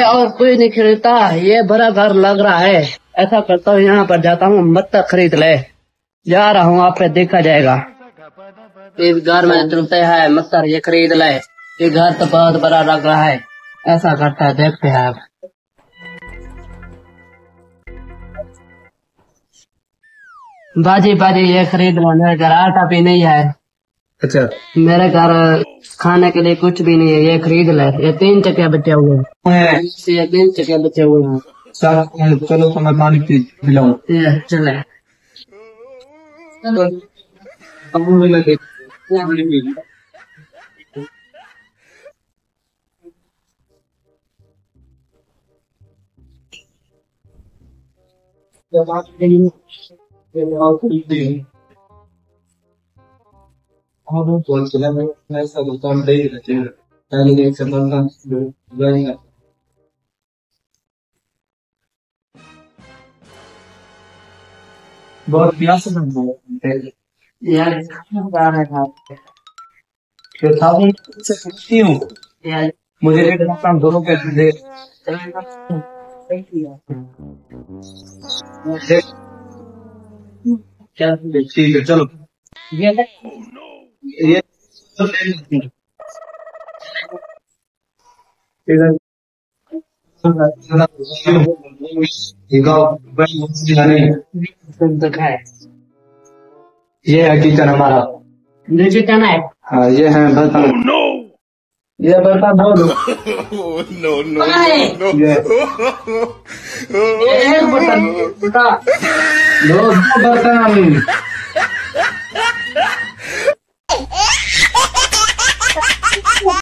और कोई नहीं खरीदता, ये बड़ा घर लग रहा है। ऐसा करता हूँ, यहाँ पर जाता हूँ, मत खरीद ले। जा रहा हूँ, आप पे देखा जाएगा। इस घर में चलते हैं, मत ये खरीद ले। ये घर तो बहुत बड़ा लग रहा है। ऐसा करता है, देखते हैं आप। बाजी बाजी ये खरीद लो, मेरे घर आटा भी नहीं है। अच्छा, मेरे घर खाने के लिए कुछ भी नहीं है, ये खरीद ले। ये 3 चक्के बचे हुए हैं, ये 3 चक्के बचे हुए हैं। चलो तो मैं पानी पिलाऊं। ये चले। बहुत प्यास है यार से पूछती हूँ। यार मुझे रेट बताना, दोनों के दे। ठीक है, चलो। ये सब ले लेते हैं। ये है किचन हमारा। नीचे कहना है। हाँ, ये है बर्तन। ये बर्तन धो दो। ये एक बटन दो बर्तन।